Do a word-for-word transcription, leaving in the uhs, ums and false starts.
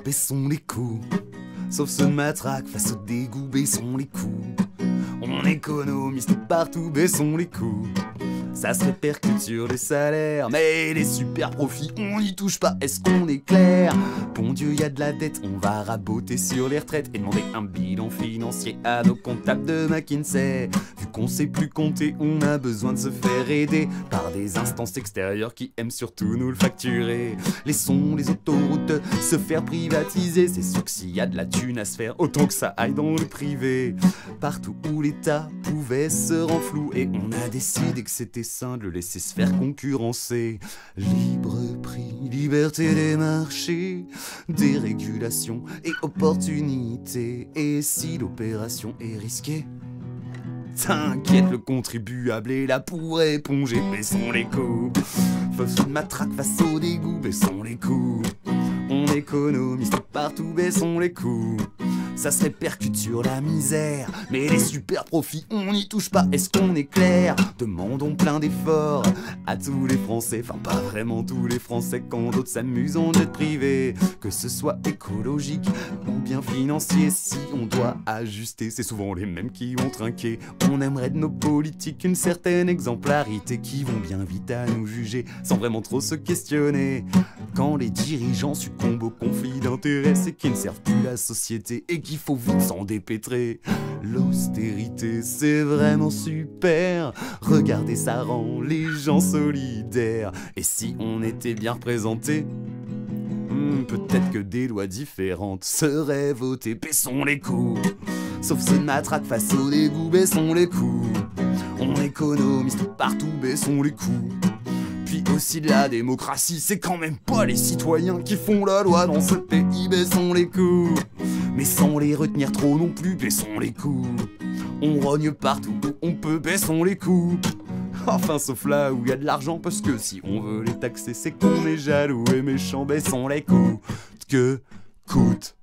baissons les coups. Sauf ceux de matraque face au dégoût, baissons les coups. On économise tout partout, baissons les coups. Ça se répercute sur les salaires, mais les super profits, on n'y touche pas, est-ce qu'on est clair? Bon Dieu, y a de la dette, on va raboter sur les retraites et demander un bilan financier à nos comptables de McKinsey. Vu qu'on sait plus compter, on a besoin de se faire aider par des instances extérieures qui aiment surtout nous le facturer. Laissons les autoroutes se faire privatiser, c'est sûr que s'il y a de la thune à se faire, autant que ça aille dans le privé. Partout où l'État pouvait se renflouer, on a décidé que c'était sain de le laisser se faire concurrencer. Libre prix, liberté des marchés, dérégulation et opportunité. Et si l'opération est risquée, t'inquiète, le contribuable est là pour éponger. Baissons les coups, face de matraque, face au dégoût, baissons les coups. On économise tout partout, baissons les coups. Ça se répercute sur la misère, mais les super profits, on n'y touche pas, est-ce qu'on est clair? Demandons plein d'efforts à tous les Français, enfin pas vraiment tous les Français, quand d'autres s'amusent en jet privé. Que ce soit écologique ou bien financier, si on doit ajuster, c'est souvent les mêmes qui vont trinquer. On aimerait de nos politiques une certaine exemplarité, qui vont bien vite à nous juger sans vraiment trop se questionner. Quand les dirigeants succombent au conflit d'intérêts, c'est qu'ils ne servent plus la société et qu'il faut vite s'en dépêtrer. L'austérité, c'est vraiment super. Regardez, ça rend les gens solidaires. Et si on était bien représentés, hmm, peut-être que des lois différentes seraient votées. Baissons les coups, sauf ceux de matraque face au dégoût, baissons les coups. On économise tout partout, baissons les coups. Puis aussi de la démocratie, c'est quand même pas les citoyens qui font la loi dans ce pays, baissons les coups. Mais sans les retenir trop non plus, baissons les coups. On rogne partout où on peut, baissons les coups. Enfin sauf là où y a de l'argent, parce que si on veut les taxer, c'est qu'on est jaloux et méchant, baissons les coups. Que coûte